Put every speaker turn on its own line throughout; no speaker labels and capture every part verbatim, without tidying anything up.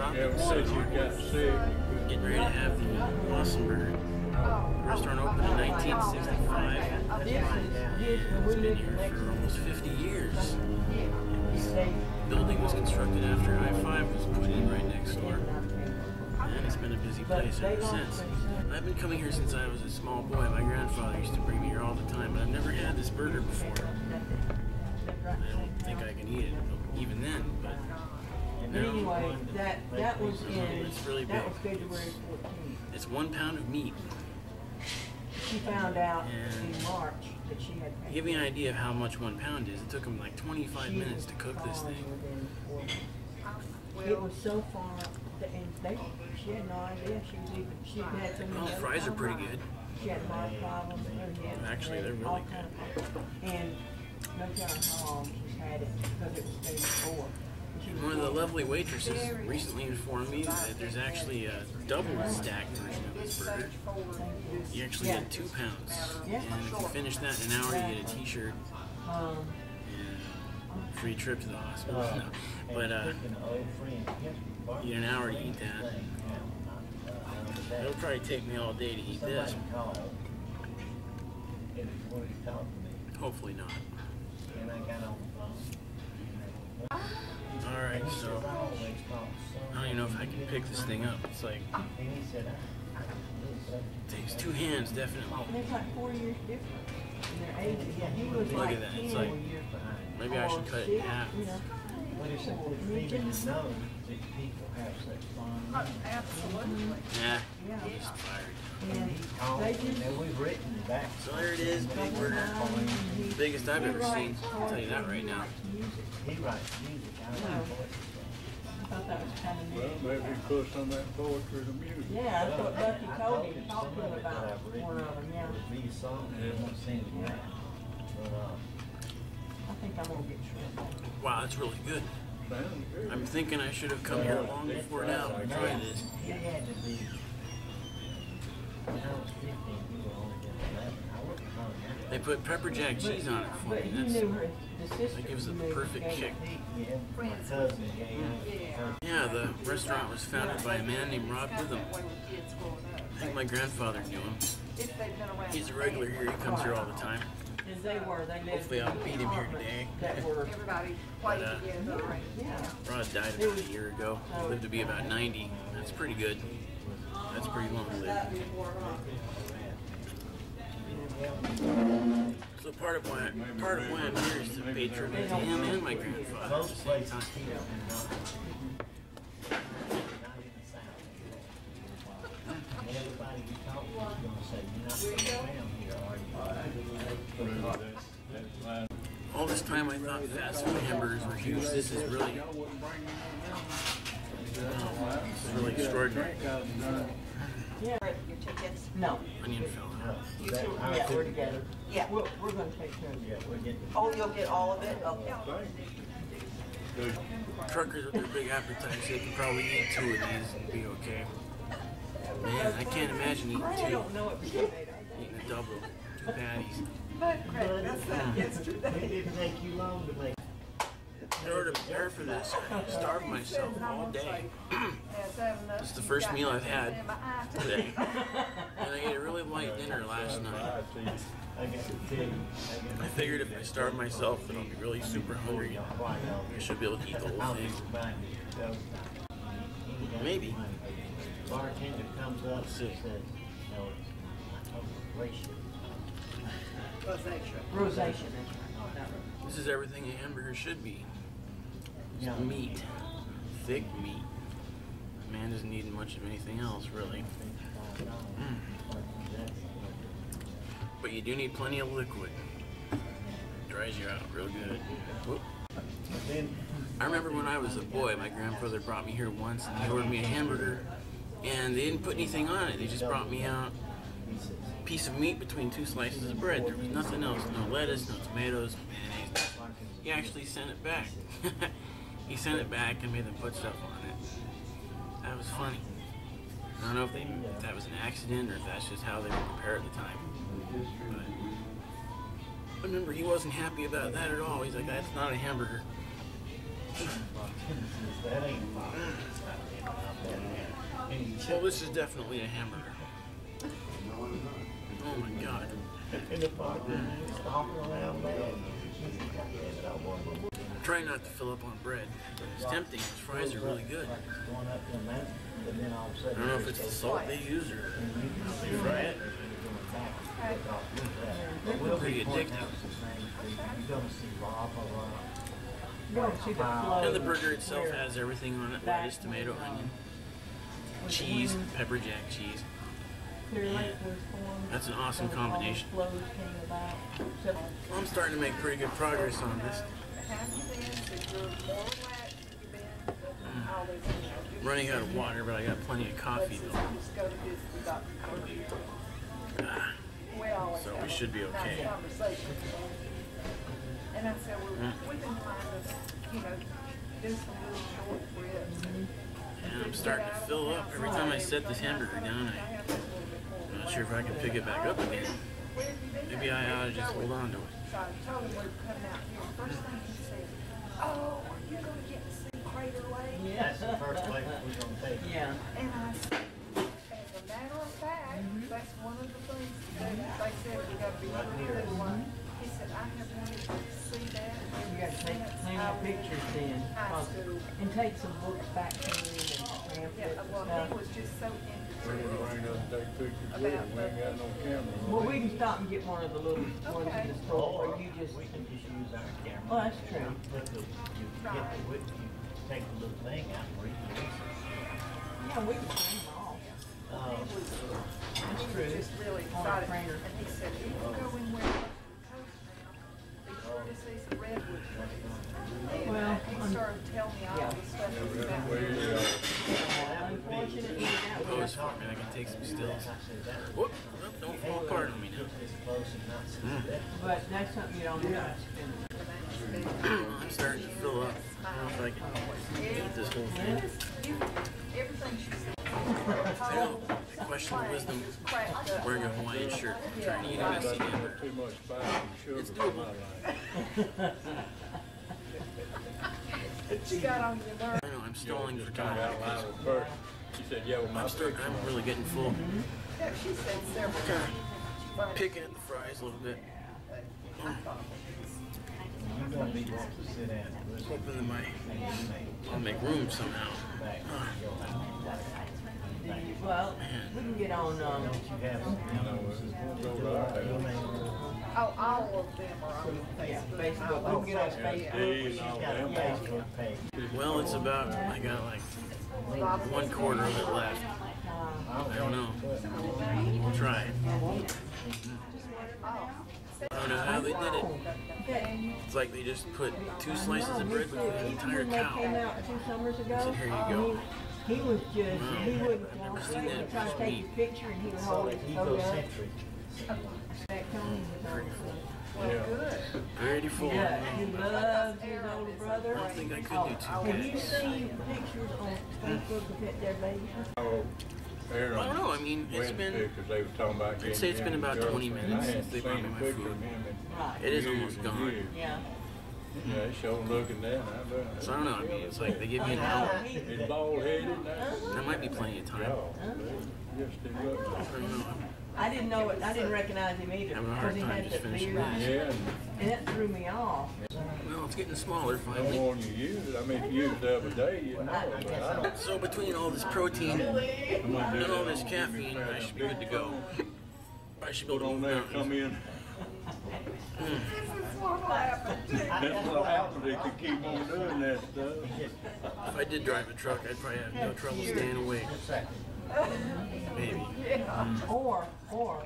Stop.
Yeah, said you got sick.
Getting ready to have the awesome burger. The restaurant opened in nineteen sixty-five. It's been here for almost fifty years. The building was constructed after I five was put in right next door. And it's been a busy place ever since. I've been coming here since I was a small boy. My grandfather used to bring me here all the time, but I've never had this burger before. I don't think I can eat it, even then, but
But anyway, that that was in
it's really
that
big.
was February fourteenth.
It's one pound of meat.
She found out
And
in March that she had.
To give you an idea of how much one pound is, it took them like twenty-five
she
minutes to
was
cook this
gone
thing.
within four months. It was so far, and they, she had no idea she was even. She had so many.
Well, the
other
fries are pretty
problems.
good.
She had heart problems. and she had-
Actually, they're really
all
good.
kind of problems. And no telling how long she's had it because it was stage four.
One of the lovely waitresses recently informed me that there's actually a double stacked version of this burger. You actually get two pounds. And if you finish that in an hour, you get a t-shirt
Um,
and free trip to the hospital. No. But uh, you get an hour to eat that. It'll probably take me all day to eat this. Hopefully not. Alright, so I don't even know if I can pick this thing up. It's like, it takes two hands, definitely.
there's like four years difference in their ages. He was
Look
like
at that, it's
ten
like, maybe I should
or
cut it in
six,
half.
you know.
But it's a good feeling to know that people have such fun.
Absolutely.
Nah,
Yeah.
I'm just tired.
And
Oh,
they
you
just,
know, we've written back.
So there it is, big burger. Biggest I've ever seen. I'll tell you that right now.
He writes music. I don't know what it's
I thought that was kind of
Well,
neat.
maybe put some of that poetry to music.
Yeah, that's what Bucky told me, talked to him
that
about
I've written
one of them, yeah.
would be a song that I won't sing it now. But, uh,
I think I'm gonna get shredded.
Wow, that's really good.
Sounds good.
I'm thinking I should have come here long before now and tried this.
it had to be, when I was fifteen, you were only just eleven. I wasn't hungry.
They put pepper jack cheese on it for
But
me.
you
That's,
knew her, the sister.
that gives it
you
the
knew
perfect
gave
kick.
it.
Yeah, my cousin gave her.
yeah, the restaurant was founded by a man named Rob Witham. I think my grandfather knew him. He's a regular here. He comes here all the time.
And they were, they lived.
Hopefully I'll
in
beat him here today.
That were,
Everybody
But,
played
uh,
together.
yeah.
Rod died about a year ago. He lived to be about ninety. That's pretty good. That's pretty long to live. So part of why part of why I'm here is to pay tribute to him and my grandfather at the
Most
same
places
time.
here and not, not in the South. And everybody you talk to is gonna say, you're not from around here, are you?
All this time I thought fast food hamburgers were huge. This is really, this is really extraordinary.
Yeah.
Your tickets?
No.
Onion fell out.
You too?
Yeah, we're together.
Yeah.
We're, we're gonna take care of it.
Yeah, we're getting.
Oh, you'll get all of it? Okay.
Truckers with their big appetites, they could probably eat two of these and be okay. Man, I can't imagine eating
I
two.
don't know it because they don't.
Eating a double, two patties.
That's that yesterday.
It didn't take you long to make.
In order to prepare for this, I starved myself all day. It's the first meal I've had today. And I ate a really light dinner last night.
I got to tell you.
I figured if I starve myself, then I'll be really super hungry. I should be able to eat the whole thing. Maybe.
Bartender comes up and
see.
says, no, it's ratio.
Rosacea.
Rosacea, that's right.
This is everything a hamburger should be.
Yeah.
Meat. Thick meat. A man doesn't need much of anything else, really. Mm. But you do need plenty of liquid. Dries you out real good. Whoop. I remember when I was a boy, my grandfather brought me here once and he ordered me a hamburger and they didn't put anything on it. They just brought me out a piece of meat between two slices of bread. There was nothing else. No lettuce, no tomatoes, no mayonnaise. He actually sent it back. He sent it back and made them put stuff on it. That was funny. I don't know if, they, if that was an accident or if that's just how they would prepare at the time. But I remember he wasn't happy about that at all. He's like, that's not a hamburger.
That ain't
Well, this is definitely a hamburger. Oh my god. Try not to fill up on bread. It's tempting. These fries are really good. I don't know if it's the salt they use or how they fry it. It's pretty addictive. And the burger itself has everything on it: lettuce, tomato, onion, cheese, pepper jack cheese. That's an awesome combination. I'm starting to make pretty good progress on this. I'm running out of water, but I got plenty of coffee though. Ah, so we should be okay.
And I said, well, we can find us, you know, do some little short ribs.
And I'm starting to fill up. Every time I set this hamburger down, I, I'm not sure if I can pick it back up again. Maybe I ought to just hold on to it.
So I told him we were coming out here. First thing he said, oh, are you going to get to see Crater Lake?
Yes, the first place we're going to take.
Yeah.
And I said, as a matter of fact, that's one of the things that they said we got to be really one. He said, I have wanted to see that.
You gotta take plenty of pictures then.
High school.
And take some books back to me and pamphlets
Yeah,
and
well,
stuff.
he was just so
We're
interested.
gonna bring up and take pictures with it. We ain't got no camera.
Well, we can stop and get one of the little ones in the store
Or
where you just,
we can just use our camera.
oh, that's true.
Put the, you get the, whip- you take the little thing out and reuse it.
Yeah, we can print them all.
Uh,
He was,
That's
he
true.
was just really
On a
excited.
printer.
And he said, if you go in where the coast now, be sure to see some redwood trees. And
Well,
uh, he started telling me all
yeah.
the stuff that's about
We,
there.
uh,
Unfortunately, that
Oh,
was,
it's fine, man. I can take some stills.
I said that.
Whoop! Whoop, don't fall apart on me now.
It's close and not see that.
but that's something you don't have to spend.
I'm starting to fill up. I don't know if I can eat this whole thing.
You, everything she said.
I know. I question the wisdom of wearing a Hawaiian shirt. Trying to eat a messy hamburger.
too much spice and sugar for my life.
She got on your nerves.
I know, I'm stalling for
Kind
time
of out
because
loud first. She said, yeah, well, my
I'm, start,
picture.
I'm really getting full.
Yeah, she said several
Kind
times.
of picking at the fries a little bit.
You're gonna be wanting to sit down.
Hoping that my, I'll make room somehow. Uh,
Well, we can get on, um,
You have, you know,
Go right there.
Oh, all of them are on
yeah,
Facebook.
Facebook, we can get on Facebook.
Hey, and all
got a
them.
Facebook page.
well, it's about, I got like one quarter of it left. I don't know. We'll try it. I don't know how they did it. It's like they just put two slices of bread between an entire
When they came
cow.
out two summers ago,
So here you go.
he, he was just, he wouldn't
I've never
want
seen
to
that
try to
fish
take
meat.
a picture and he would
So
hold it so up.
egocentric.
That Tony was on.
Yeah.
Pretty full.
Yeah, he loves his older brother.
I don't think I could do two
Have you
cakes.
seen pictures on Facebook of that their babies?
Oh, Aaron
I don't know, I mean, it's
went
been,
pictures, they were talking about
I'd say it's
getting
been
him
about
and
twenty
girlfriend.
minutes
I
since
hadn't
they brought
seen
me
a
my
picture
food.
of him in
Right.
it is
years
almost
and
gone.
years.
Yeah.
Yeah, it's sure looking that. I bet.
So I don't know, I mean, it's like they give me an hour.
He's bald headed now.
That might be plenty of time.
Yes, they look.
I don't know.
I didn't know it, I didn't recognize him either
Having a
because
hard
he
time
had
just
the
finishing
beard.
this.
Yeah,
And that threw me off.
Well, it's getting smaller
the
finally.
more you use it, I mean, if you use it the other day, you know, but I don't.
So between all this protein
I'm gonna do
and all
that
this
on
caffeine, I should be good to go. I should be
Put
able to
on
eat
there, come
mountains.
in.
This is what happened.
That's what happens if you keep on doing that stuff.
If I did drive a truck, I'd probably have no trouble staying awake. Maybe.
Or, or,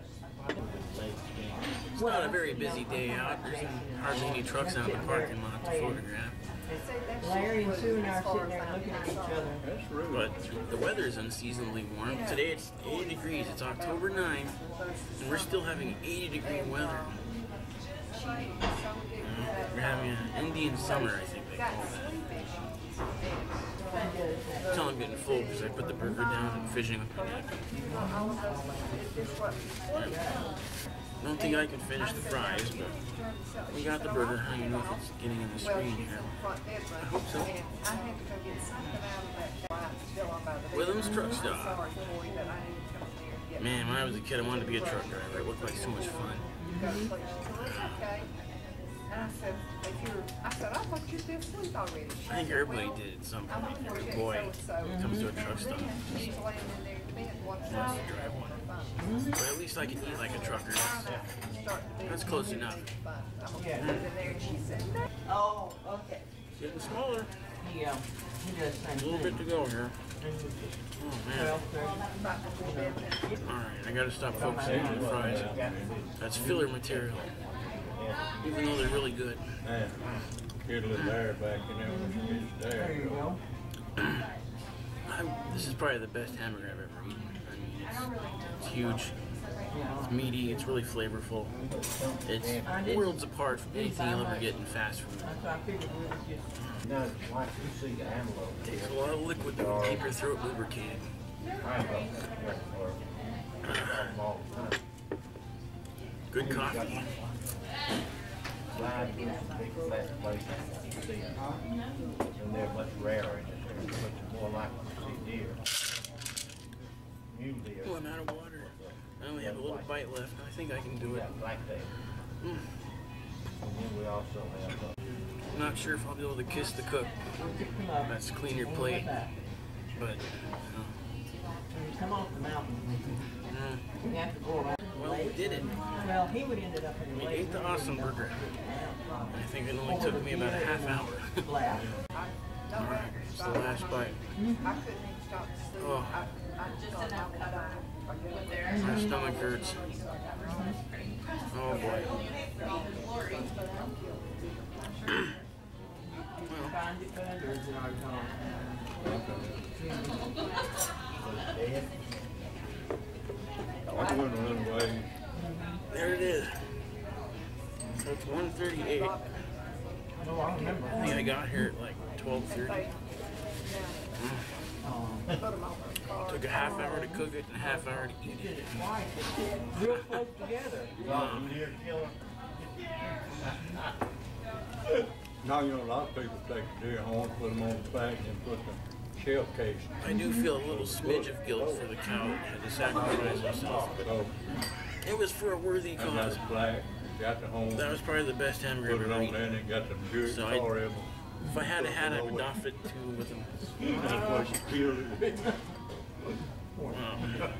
It's not a very busy day out. There's hardly any trucks out in the parking lot to photograph.
Larry and Sue and I are sitting there looking at each other.
That's rude.
But the weather is unseasonably warm. Today it's eighty degrees. It's October ninth, and we're still having eighty degree weather. Uh, we're having an Indian summer, I think they call that. Tell I'm getting full because I put the burger down and fishing with my napkin. I don't think I can finish the fries, but we got the burger. I don't know if it's getting in the screen here. I hope so.
I had to go get something out of that. still on by the
Witham's Truck Stop.
Sorry for you that I need to come there and get.
Man, when I was a kid, I wanted to be a truck driver. It looked like so much fun.
Okay. And I said, if you're, I said, I thought you'd been asleep already.
I think everybody did at some
I'm
point.
gonna
Every
check
boy
so-and-so.
comes to a truck stop.
She's laying in there, bed, watching
Wants
the
to drive one.
phone.
But at least I can eat like a trucker. That's close enough.
I'm gonna get in there, and she said, no.
Oh, okay.
Getting smaller.
Yeah, he does
A
same
little bit to
thing.
go here. Oh man.
Twelve thirty.
Alright, I gotta stop focusing on the fries. That's filler material. Even though they're really good.
Man, get a little air back in there when it's
There you
there.
go.
I'm, this is probably the best hamburger I've ever eaten. I mean, it's, it's huge. It's meaty. It's really flavorful. It's worlds apart from anything you'll ever get in fast food.
That's why I figured we would just.
No, like you see the antelope.
It takes a lot of liquid to keep your throat lubricated. Good coffee.
Slide through some big flat places you see them. And they're much rarer in this area, but you're more likely to see deer. Mule deer.
Oh, I'm out of water. I only have a little bite left. I think I can do it.
Yeah, black bear.
Mm.
And then we also have uh,
I'm not sure if I'll be able to kiss the cook. That's clean your plate. But, uh,
When you come off the mountain,
uh,
you have to go around.
well, we did it.
Well, he would ended up in the
We
lake.
ate the awesome burger. I think it only took me about a half hour.
Laugh.
Alright, it's the last bite.
I couldn't even stop to sleep.
Oh.
I, I just thought I would die.
My stomach hurts. Oh boy.
Find it better than our time.
dead.
I wouldn't run away.
There it is. So it's one thirty-eight. I
Oh, I remember.
think I got here at like twelve thirty. Took a half hour to cook it and a half hour to eat it.
Real close together.
Rotten deer killer.
Now, you know, a lot of people take the deer horn, put them on the back, and put the shell case.
I do feel a little smidge of guilt for the cow that had to sacrifice herself, but
So,
it was for a worthy
I got
cause.
it black, got the horn,
That was probably the best hamburger
put
I've
it
ever
on there,
eaten.
and it got the good
So I-
tar in
If I had a hat, I would doff it too with them.
That's why she killed it.
Wow.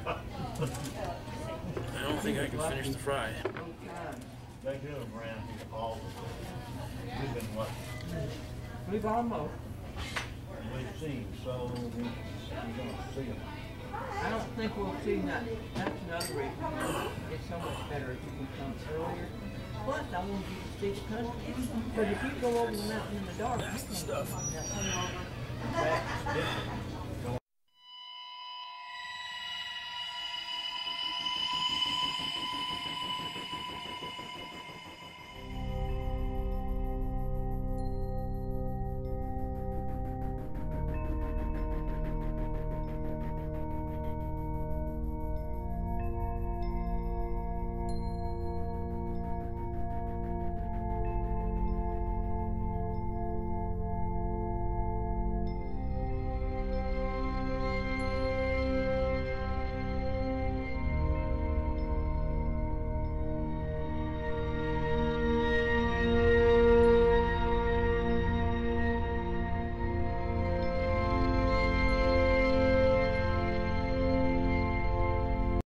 I don't think I can finish the fry.
They do them around here all the time. We've been lucky.
We've almost.
We've seen so many. You're gonna see them.
I don't think we'll see that. That's another reason. It's so much better if you can come earlier. Plus, I want you to see the country. But if you go over the mountain in the dark,
That's the stuff.
you can't.
That's different.